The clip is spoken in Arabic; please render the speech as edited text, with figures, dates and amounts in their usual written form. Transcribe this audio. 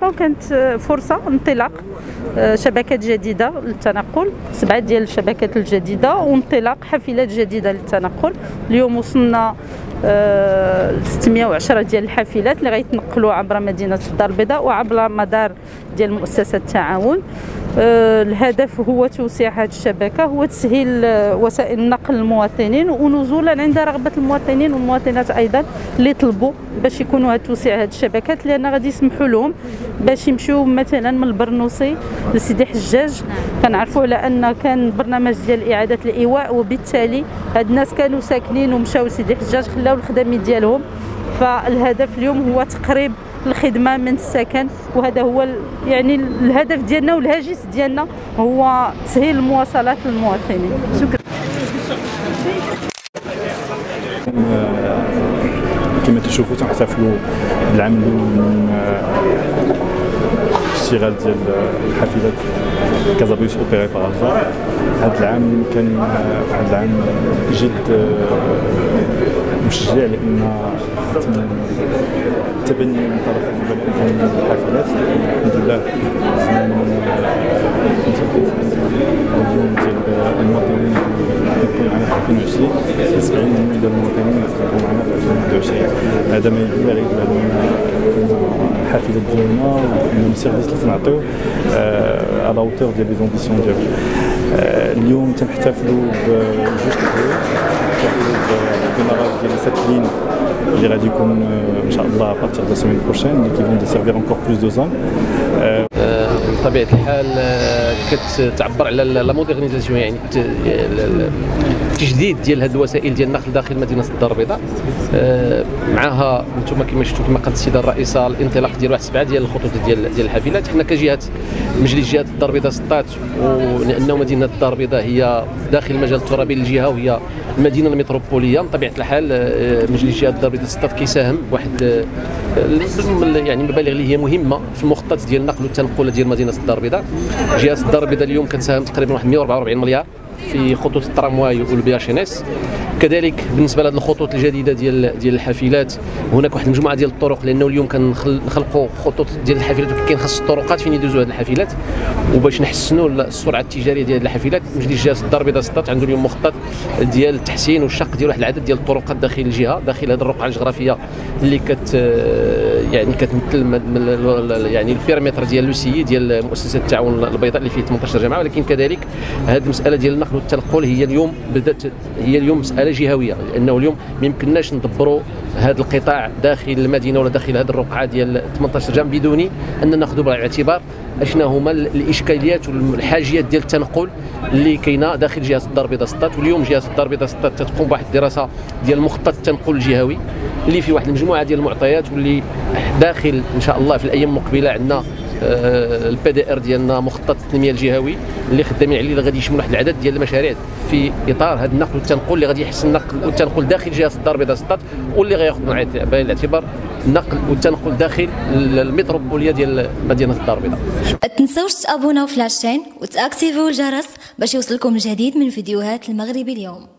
البطون كانت فرصه انطلاق شبكات جديده للتنقل، 7 ديال الشبكات الجديده وانطلاق حافلات جديده للتنقل. اليوم وصلنا 610 ديال الحافلات اللي غيتنقلوا عبر مدينه الدار البيضاء وعبر مدار ديال مؤسسه التعاون. الهدف هو توسيع هذه الشبكه، هو تسهيل وسائل النقل للمواطنين ونزولا عند رغبه المواطنين والمواطنات ايضا اللي طلبوا باش يكونوا توسيع هذه الشبكات، لان غادي يسمحوا لهم باش يمشيو مثلا من البرنوسي لسيدي حجاج. كنعرفوا على ان كان برنامج ديال اعاده الايواء، وبالتالي هاد الناس كانوا ساكنين ومشاو لسيدي حجاج خلاو الخدمي ديالهم. فالهدف اليوم هو تقريب الخدمه من السكن، وهذا هو يعني الهدف ديالنا والهاجس ديالنا هو تسهيل المواصلات للمواطنين. شكرا. كما تشوفوا تنحتفلوا بالعام الاول من اشتغال ديال الحافلات كازابيوس اوبيري باغ الفا. هذا العام كان واحد العام جد مشجع، لان تبني من طرف الحافلات. الحمد لله اليوم ديال المواطنين يكون معنا في 2020 70 مليون ديال المواطنين يكونوا معنا في 2021. هذا ما يدل على الحافلات ديالنا ومن السيرفيس اللي تنعطيو على اوتور ديال لي زومبيسيون ديالو. اليوم تنحتفلوا بجوج تحويل، تنحتفلوا بالديماراج ديال 7 لين اللي غادي يكون ان شاء الله ابارتيغ دو سيمين بروشين اللي كيفون ديسيرفير انكور بلوس دو زون. بطبيعه الحال كتعبر على لا مودرنيزاسيون، يعني التجديد ديال هذه الوسائل ديال النقل داخل مدينه الدار البيضاء. معها انتم كما شفتوا كما قالت السيده الرئيسه الانطلاق ديال واحد 7 ديال الخطوط ديال الحافلات. حنا كجهه مجلس جهه الدار البيضاء 16، ولانه مدينه الدار البيضاء هي داخل المجال الترابي للجهه وهي المدينه المتروبوليه، بطبيعه الحال مجلس جهه الدار البيضاء 16 كيساهم بواحد يعني مبالغ اللي هي مهمه في المخطط ديال النقل والتنقل ديال مدينه الدار البيضاء. جهه الدار البيضاء اليوم كتساهم تقريبا واحد 144 مليار في خطوط الترامواي والبي اش ان اس. كذلك بالنسبه لهذه الخطوط الجديده ديال الحافلات، هناك واحد المجموعه ديال الطرق، لانه اليوم كنخلقوا خطوط ديال الحافلات وكاين خاص الطرقات فين يدوزوا هذه الحافلات، وباش نحسنوا السرعه التجاريه ديال الحافلات مجلس جهه الدار البيضاء 16 عنده اليوم مخطط ديال التحسين والشق ديال واحد العدد ديال الطرقات داخل الجهه، داخل هذه الرقعه الجغرافيه اللي كتمثل يعني البيرمتر ديال لوسيي ديال مؤسسه التعاون البيضاء اللي فيه 18 جامعه. ولكن كذلك هذه المساله ديال النقل والتنقل هي اليوم مساله جهويه، لانه اليوم ما يمكنناش ندبروا هذا القطاع داخل المدينه ولا داخل هذه الرقعه ديال 18 جامعه بدون ان ناخذوا بعين الاعتبار اشنا هما الاشكاليات والحاجيات ديال التنقل اللي كاينه داخل جهه الدار البيضاء 16. واليوم جهه الدار البيضاء 16 تقوم بواحد الدراسه ديال مخطط التنقل الجهوي اللي فيه واحد المجموعه ديال المعطيات، واللي داخل ان شاء الله في الايام المقبله عندنا البي دي ار ديالنا مخطط التنميه الجهوي اللي خدامين عليه، اللي غادي يشمل واحد العدد ديال المشاريع في اطار هذا النقل والتنقل اللي غادي يحسن النقل والتنقل داخل جهه الدار البيضاء 16، واللي غياخذ بعين الاعتبار النقل والتنقل داخل المتروبوليه ديال مدينه الدار البيضاء. ما تنساوش تابوناو في لاشين وتاكتيفيو الجرس باش يوصلكم الجديد من فيديوهات المغربي اليوم.